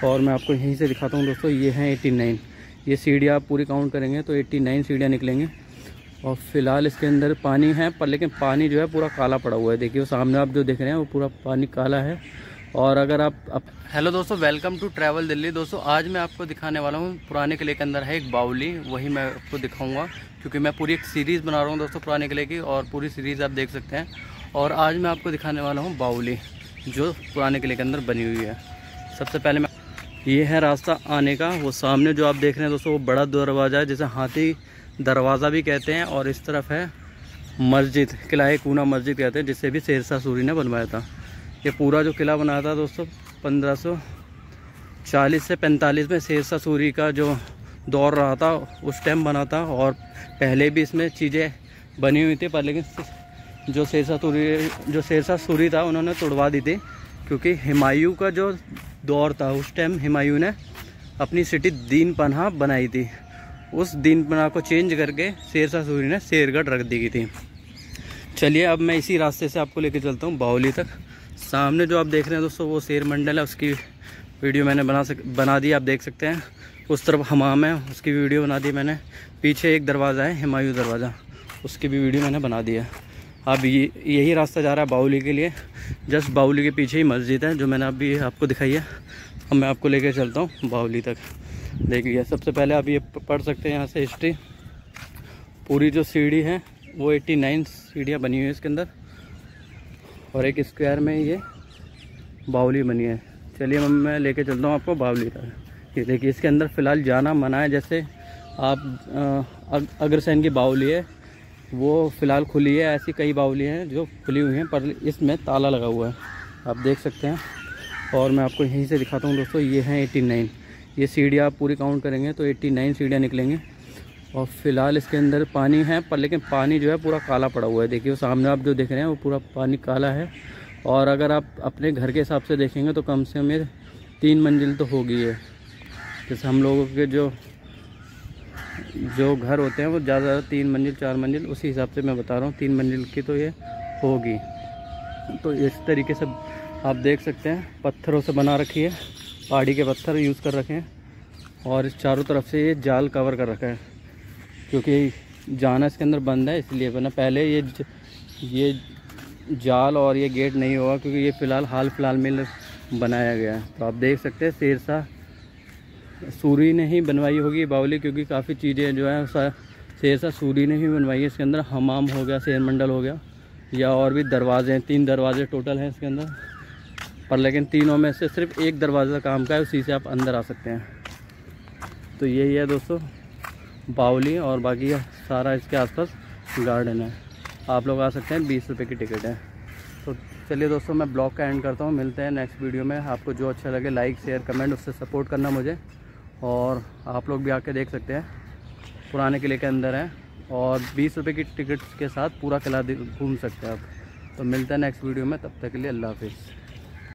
और मैं आपको यहीं से दिखाता हूँ दोस्तों। ये हैं 89, ये सीढ़ियाँ आप पूरी काउंट करेंगे तो 89 सीढ़ियाँ निकलेंगी। और फिलहाल इसके अंदर पानी है, पर लेकिन पानी जो है पूरा काला पड़ा हुआ है। देखिए वो सामने आप जो देख रहे हैं वो पूरा पानी काला है। और अगर आप हेलो दोस्तों, वेलकम टू ट्रैवल दिल्ली। दोस्तों आज मैं आपको दिखाने वाला हूँ पुराने किले के अंदर है एक बावली, वही मैं आपको दिखाऊंगा, क्योंकि मैं पूरी एक सीरीज़ बना रहा हूँ दोस्तों पुराने किले की, और पूरी सीरीज़ आप देख सकते हैं। और आज मैं आपको दिखाने वाला हूँ बावली जो पुराने किले के अंदर बनी हुई है। सबसे पहले ये है रास्ता आने का। वो सामने जो आप देख रहे हैं दोस्तों वो बड़ा दरवाज़ा है, जिसे हाथी दरवाज़ा भी कहते हैं। और इस तरफ है मस्जिद, किला कूना मस्जिद कहते हैं, जिसे भी शेरशाह सूरी ने बनवाया था। ये पूरा जो किला बनाया था दोस्तों 1540 से 45 में शेरशाह सूरी का जो दौर रहा था उस टाइम बना था। और पहले भी इसमें चीज़ें बनी हुई थी, पर लेकिन जो शेरशाह सूरी था उन्होंने तोड़वा दी थी, क्योंकि हुमायूं का जो दौर था उस टाइम हुमायूं ने अपनी सिटी दीन पनाह बनाई थी। उस दीन पनाह को चेंज करके शेरशाह सूरी ने शेरगढ़ रख दी थी। चलिए अब मैं इसी रास्ते से आपको लेके चलता हूँ बावली तक। सामने जो आप देख रहे हैं दोस्तों वो शेर मंडल है, उसकी वीडियो मैंने बना दी, आप देख सकते हैं। उस तरफ हमाम है, उसकी वीडियो बना दी मैंने। पीछे एक दरवाज़ा है हुमायूं दरवाज़ा, उसकी भी वीडियो मैंने बना दी है। अब यही रास्ता जा रहा है बावली के लिए। जस्ट बावली के पीछे ही मस्जिद है जो मैंने अभी आपको दिखाई है। अब मैं आपको लेके चलता हूँ बावली तक। देखिए सबसे पहले आप ये पढ़ सकते हैं यहाँ से हिस्ट्री। पूरी जो सीढ़ी है वो 89 सीढ़ियाँ बनी हुई है इसके अंदर, और एक स्क्वायर में ये बावली बनी है। चलिए मैं लेके चलता हूँ आपको बावली तक। ये देखिए इसके अंदर फ़िलहाल जाना मना है। जैसे आप अग्रसेन की बावली है वो फ़िलहाल खुली है, ऐसी कई बावली हैं जो खुली हुई हैं, पर इसमें ताला लगा हुआ है, आप देख सकते हैं। और मैं आपको यहीं से दिखाता हूँ दोस्तों। ये हैं 89, ये सीढ़ियाँ आप पूरी काउंट करेंगे तो 89 सीढ़ियाँ निकलेंगी। और फिलहाल इसके अंदर पानी है, पर लेकिन पानी जो है पूरा काला पड़ा हुआ है। देखिए वो सामने आप जो देख रहे हैं वो पूरा पानी काला है। और अगर आप अपने घर के हिसाब से देखेंगे तो कम से कम 3 मंजिल तो होगी है। जैसे हम लोगों के जो घर होते हैं वो ज़्यादा 3 मंजिल 4 मंजिल, उसी हिसाब से मैं बता रहा हूँ 3 मंजिल की तो ये होगी। तो इस तरीके से आप देख सकते हैं पत्थरों से बना रखी है, पहाड़ी के पत्थर यूज़ कर रखे हैं। और इस चारों तरफ से ये जाल कवर कर रखा है, क्योंकि जाना इसके अंदर बंद है इसलिए। वरना पहले ये जाल और ये गेट नहीं होगा, क्योंकि ये फ़िलहाल हाल फिलहाल में बनाया गया है। तो आप देख सकते हैं शेरशाह सूरी ने ही बनवाई होगी बावली, क्योंकि काफ़ी चीज़ें जो है शेरशाह सूरी ने ही बनवाई है। इसके अंदर हमाम हो गया, शेर मंडल हो गया, या और भी दरवाजे हैं, 3 दरवाजे टोटल हैं इसके अंदर। पर लेकिन तीनों में से सिर्फ एक दरवाज़ा काम का है, उसी से आप अंदर आ सकते हैं। तो यही है दोस्तों बावली, और बाकी सारा इसके आसपास गार्डन है, आप लोग आ सकते हैं। 20 रुपये की टिकट है। तो चलिए दोस्तों मैं ब्लॉग का एंड करता हूँ, मिलते हैं नेक्स्ट वीडियो में। आपको जो अच्छा लगे लाइक शेयर कमेंट उससे सपोर्ट करना मुझे, और आप लोग भी आके देख सकते हैं। पुराने किले के अंदर है, और 20 रुपये की टिकट के साथ पूरा किला घूम सकते हैं आप। तो मिलते हैं नेक्स्ट वीडियो में, तब तक के लिए अल्लाह हाफिज़।